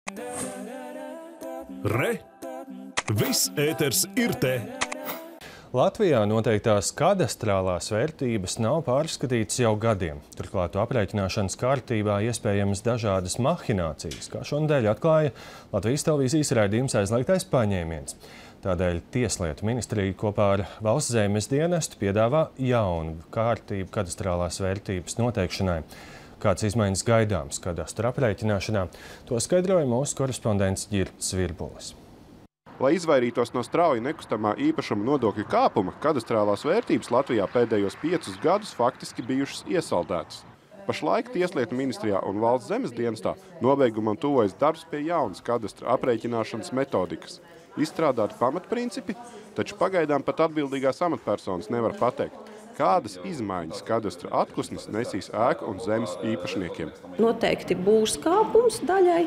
Re! Viss ēters ir te! Latvijā noteiktās kadastrālās vērtības nav pārskatītas jau gadiem. Turklāt aprēķināšanas kārtībā iespējamas dažādas mahinācijas, kā šonadēļ atklāja Latvijas televīzijas raidījums Aizliegtais paņēmiens. Tādēļ Tieslietu ministrija kopā ar Valsts zemes dienestu piedāvā jaunu kārtību kadastrālās vērtības noteikšanai. Kāds izmaiņas gaidāms kadastra aprēķināšanā, to skaidroja mūsu korespondents Ģirts Virbulis. Lai izvairītos no strauja nekustamā īpašuma nodokļu kāpuma, kadastrālās vērtības Latvijā pēdējos 5 gadus faktiski bijušas iesaldētas. Pašlaik Tieslietu ministrijā un Valsts zemes dienestā nobeigumam tuvojas darbs pie jaunas kadastra aprēķināšanas metodikas. Izstrādāti pamatprincipi, taču pagaidām pat atbildīgās amatpersonas nevar pateikt, kādas izmaiņas kadastra atkusnes nesīs ēku un zemes īpašniekiem. Noteikti būs kāpums daļai,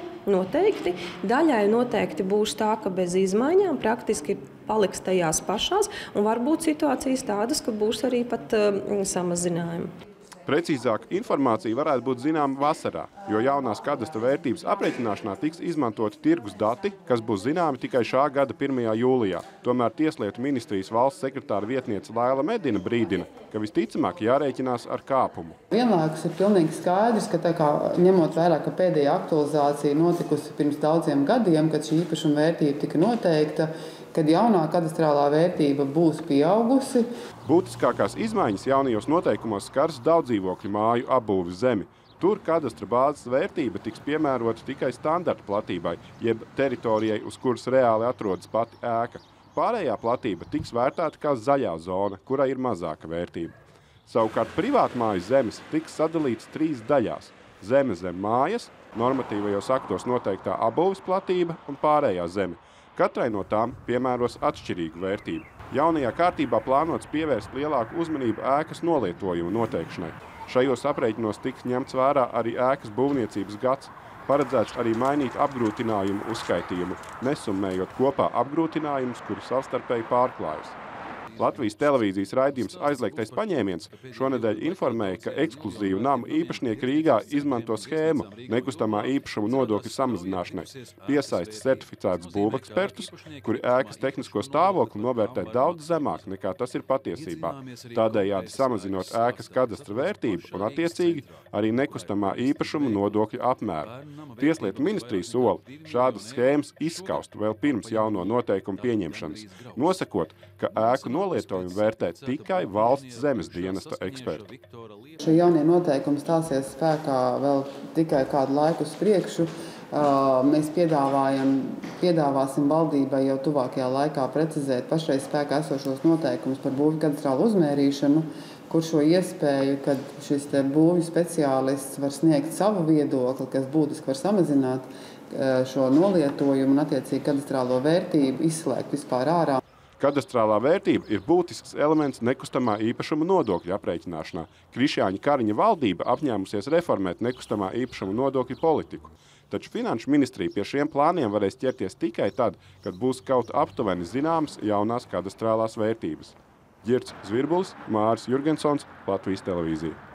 noteikti būs tā, ka bez izmaiņām praktiski paliks tajās pašās, un varbūt situācijas tādas, ka būs arī pat samazinājumi. Precīzāk informācija varētu būt zināma vasarā, jo jaunās kadastra vērtības aprēķināšanā tiks izmantoti tirgus dati, kas būs zināmi tikai šā gada 1. jūlijā. Tomēr Tieslietu ministrijas valsts sekretāra vietniece Laila Medina brīdina, ka visticamāk jārēķinās ar kāpumu. Vienlaikus ir pilnīgi skaidrs, ka ņemot vērā, ka pēdējā aktualizācija notikusi pirms daudziem gadiem, kad šī īpašuma vērtība tika noteikta, kad jaunā kadastrālā vērtība būs pieaugusi. Būtiskākās izmaiņas jaunajos noteikumos skars daudzdzīvokļu māju apbūves zemi. Tur kadastra bāzes vērtība tiks piemērota tikai standarta platībai, jeb teritorijai, uz kuras reāli atrodas pati ēka. Pārējā platība tiks vērtēta kā zaļā zona, kurai ir mazāka vērtība. Savukārt privātmāju zemes tiks sadalīts 3 daļās – zeme zem mājas, normatīvajos aktos noteiktā apbūves platība un pārējā zeme. Katrai no tām piemēros atšķirīgu vērtību. Jaunajā kārtībā plānots pievērst lielāku uzmanību ēkas nolietojumu noteikšanai. Šajos aprēķinos tiks ņemts vērā arī ēkas būvniecības gads. Paredzēts arī mainīt apgrūtinājumu uzskaitījumu, nesummējot kopā apgrūtinājumus, kuri savstarpēji pārklājas. Latvijas televīzijas raidījums Aizliegtais paņēmiens šonedēļ informēja, ka ekskluzīvu namu īpašnieki Rīgā izmanto schēmu nekustamā īpašuma nodokļu samazināšanai. Piesaista certificētus būvekspertus, kuri ēkas tehnisko stāvokli novērtē daudz zemāk nekā tas ir patiesībā. Tādējādi samazinot ēkas kadastra vērtību un attiecīgi arī nekustamā īpašuma nodokļu apmēru. Tieslietu ministrija sola šādas schēmas izskaust vēl pirms jauno noteikumu pieņemšanas, nosakot, ka ēku nolietojumu vērtē tikai Valsts zemes dienesta eksperti. Šie jaunie noteikumi stāsies spēkā vēl tikai kādu laiku uz priekšu. Mēs piedāvāsim valdībai jau tuvākajā laikā precizēt pašreiz spēkā esošos noteikumus par būvju kadastrālu uzmērīšanu, kur šo iespēju, kad šis būvju speciālists var sniegt savu viedokli, kas būtiski var samazināt šo nolietojumu un attiecīgi kadastrālo vērtību, izslēgt vispār ārā. Kadastrālā vērtība ir būtisks elements nekustamā īpašuma nodokļu aprēķināšanā. Krišjāņa Kariņa valdība apņēmusies reformēt nekustamā īpašuma nodokļu politiku. Taču Finanšu ministrija pie šiem plāniem varēs ķerties tikai tad, kad būs kaut aptuveni zināmas jaunās kadastrālās vērtības. Ģirts Virbulis, Māris Jurgensons, Latvijas televīzija.